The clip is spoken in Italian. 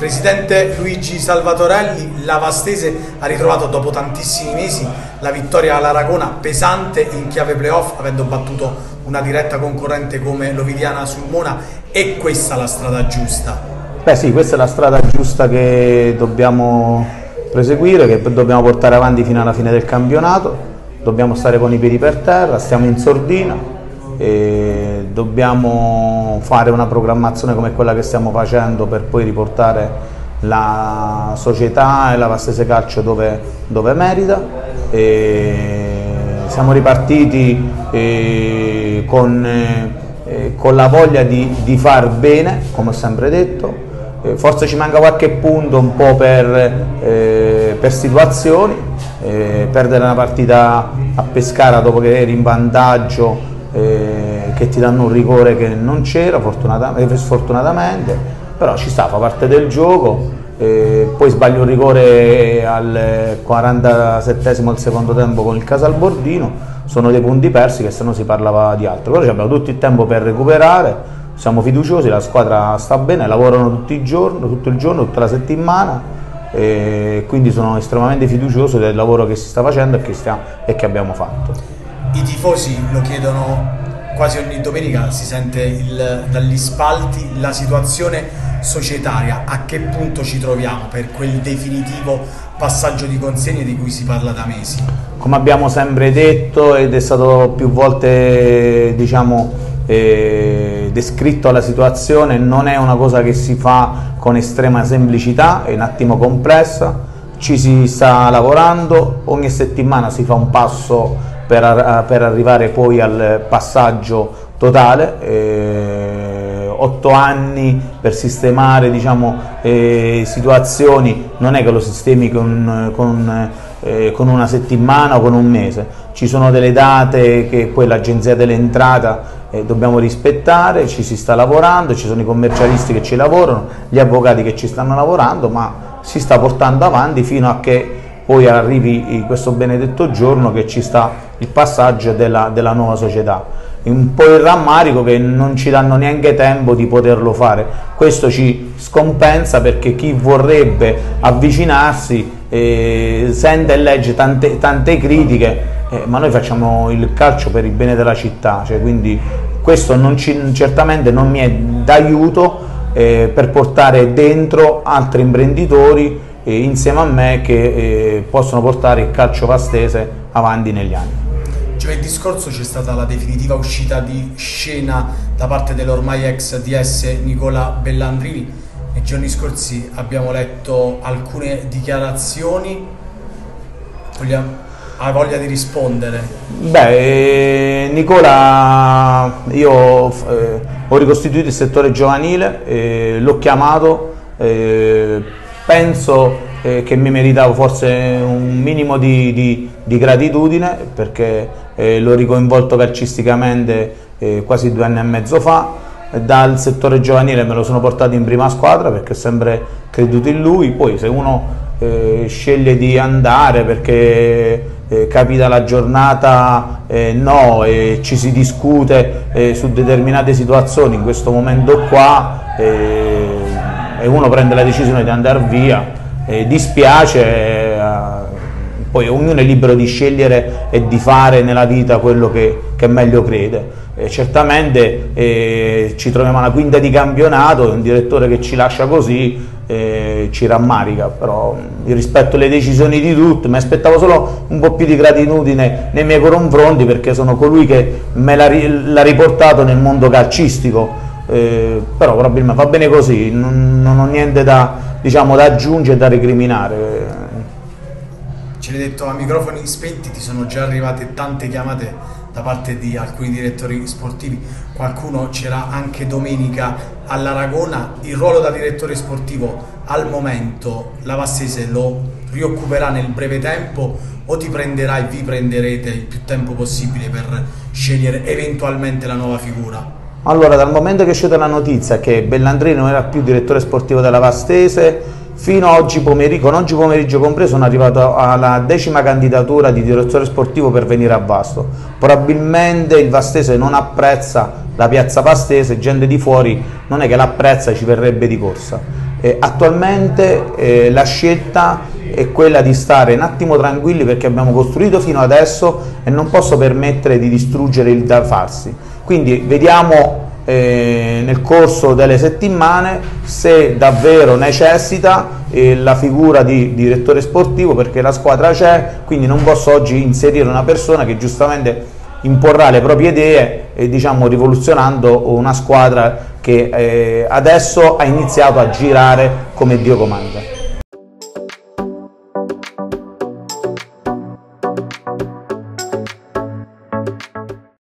Presidente Luigi Salvatorelli, la Vastese ha ritrovato dopo tantissimi mesi la vittoria all'Aragona, pesante in chiave playoff, avendo battuto una diretta concorrente come l'Ovidiana Sulmona. È questa la strada giusta? Beh sì, questa è la strada giusta che dobbiamo proseguire, che dobbiamo portare avanti fino alla fine del campionato. Dobbiamo stare con i piedi per terra, stiamo in sordina e dobbiamo fare una programmazione come quella che stiamo facendo per poi riportare la società e la Vastese Calcio dove merita. Siamo ripartiti con la voglia di far bene, come ho sempre detto. Forse ci manca qualche punto un po' per situazioni, perdere una partita a Pescara dopo che eri in vantaggio, che ti danno un rigore che non c'era sfortunatamente, però ci sta, fa parte del gioco. Poi sbaglio un rigore al 47esimo del secondo tempo con il Casalbordino, sono dei punti persi che se no si parlava di altro, però abbiamo tutto il tempo per recuperare, siamo fiduciosi, la squadra sta bene, lavorano tutto il giorno, tutta la settimana, quindi sono estremamente fiducioso del lavoro che si sta facendo e che abbiamo fatto. I tifosi lo chiedono quasi ogni domenica, si sente dagli spalti la situazione societaria. A che punto ci troviamo per quel definitivo passaggio di consegne di cui si parla da mesi? Come abbiamo sempre detto ed è stato più volte descritto la situazione, non è una cosa che si fa con estrema semplicità, è un attimo complessa, ci si sta lavorando, ogni settimana si fa un passo per arrivare poi al passaggio totale. 8 anni per sistemare situazioni, non è che lo sistemi con una settimana o con un mese, ci sono delle date che poi l'Agenzia dell'Entrata dobbiamo rispettare, ci si sta lavorando, ci sono i commercialisti che ci lavorano, gli avvocati che ci stanno lavorando, ma si sta portando avanti fino a che poi arrivi questo benedetto giorno che ci sta il passaggio della nuova società. Un po' il rammarico che non ci danno neanche tempo di poterlo fare, questo ci scompensa perché chi vorrebbe avvicinarsi sente e legge tante critiche, ma noi facciamo il calcio per il bene della città, quindi questo certamente non mi è d'aiuto per portare dentro altri imprenditori insieme a me che possono portare il calcio vastese avanti negli anni. Giovedì scorso c'è stata la definitiva uscita di scena da parte dell'ormai ex DS Nicola Bellandrini. Nei giorni scorsi abbiamo letto alcune dichiarazioni. Ha voglia di rispondere? Beh, Nicola, io ho ricostituito il settore giovanile, l'ho chiamato, penso che mi meritavo forse un minimo di gratitudine perché l'ho ricoinvolto calcisticamente quasi 2 anni e mezzo fa. Dal settore giovanile me lo sono portato in prima squadra perché ho sempre creduto in lui. Poi se uno sceglie di andare perché capita la giornata no, e ci si discute su determinate situazioni in questo momento qua e uno prende la decisione di andare via, dispiace, poi ognuno è libero di scegliere e di fare nella vita quello che meglio crede. Certamente ci troviamo alla quinta di campionato, un direttore che ci lascia così ci rammarica, però io rispetto le decisioni di tutti, mi aspettavo solo un po' più di gratitudine nei miei confronti perché sono colui che me l'ha riportato nel mondo calcistico. Però probabilmente va bene così, non ho niente da aggiungere e da recriminare. Ce l'hai detto a microfoni spenti, ti sono già arrivate tante chiamate da parte di alcuni direttori sportivi, qualcuno c'era anche domenica all'Aragona. Il ruolo da direttore sportivo al momento la Vastese lo rioccuperà nel breve tempo o vi prenderete il più tempo possibile per scegliere eventualmente la nuova figura? Allora, dal momento che è uscita la notizia che Bellandrini non era più direttore sportivo della Vastese, fino a oggi pomeriggio compreso, sono arrivato alla 10ª candidatura di direttore sportivo per venire a Vasto. Probabilmente il Vastese non apprezza la piazza vastese, gente di fuori non è che l'apprezza, ci verrebbe di corsa. Attualmente la scelta è quella di stare un attimo tranquilli, perché abbiamo costruito fino adesso e non posso permettere di distruggere il da farsi. Quindi vediamo nel corso delle settimane se davvero necessita la figura di direttore sportivo, perché la squadra c'è, quindi non posso oggi inserire una persona che giustamente imporrà le proprie idee, diciamo rivoluzionando una squadra che adesso ha iniziato a girare come Dio comanda.